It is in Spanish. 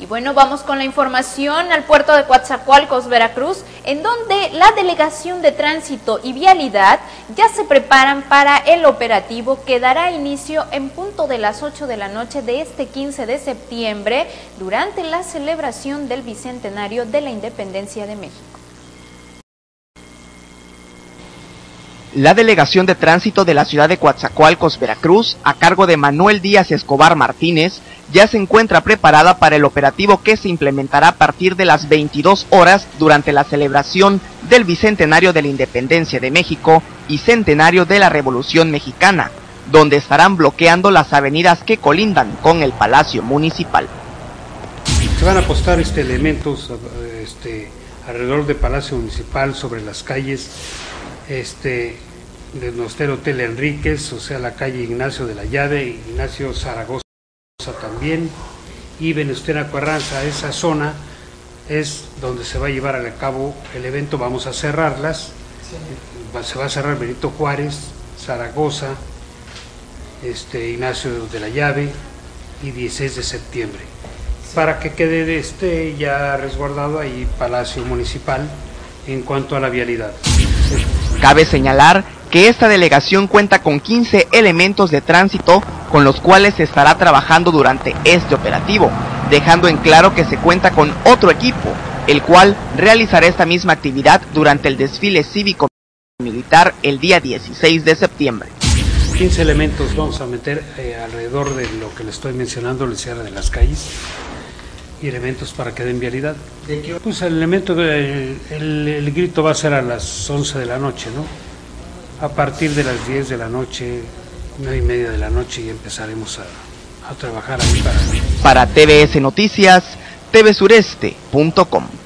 Y bueno, vamos con la información al puerto de Coatzacoalcos, Veracruz, en donde la Delegación de Tránsito y Vialidad ya se preparan para el operativo que dará inicio en punto de las 8 de la noche de este 15 de septiembre durante la celebración del Bicentenario de la Independencia de México. La Delegación de Tránsito de la ciudad de Coatzacoalcos, Veracruz, a cargo de Manuel Díaz Escobar Martínez, ya se encuentra preparada para el operativo que se implementará a partir de las 22 horas durante la celebración del Bicentenario de la Independencia de México y Centenario de la Revolución Mexicana, donde estarán bloqueando las avenidas que colindan con el Palacio Municipal. Se van a postar elementos alrededor del Palacio Municipal, sobre las calles de Nostero Hotel Enríquez, o sea, la calle Ignacio de la Llave, Ignacio Zaragoza también, y Venustiano Carranza. Esa zona es donde se va a llevar a cabo el evento. Vamos a cerrarlas, se va a cerrar Benito Juárez, Zaragoza, Ignacio de la Llave y 16 de septiembre, para que quede ya resguardado ahí Palacio Municipal en cuanto a la vialidad. Cabe señalar que esta delegación cuenta con 15 elementos de tránsito con los cuales se estará trabajando durante este operativo, dejando en claro que se cuenta con otro equipo, el cual realizará esta misma actividad durante el desfile cívico-militar el día 16 de septiembre. 15 elementos vamos a meter alrededor de lo que le estoy mencionando, el cierre de las calles, y elementos para que den vialidad. Pues el elemento, el grito va a ser a las 11 de la noche, ¿no? A partir de las 10 de la noche, 9:30 de la noche, y empezaremos a trabajar ahí para TVS Noticias, tvsureste.com.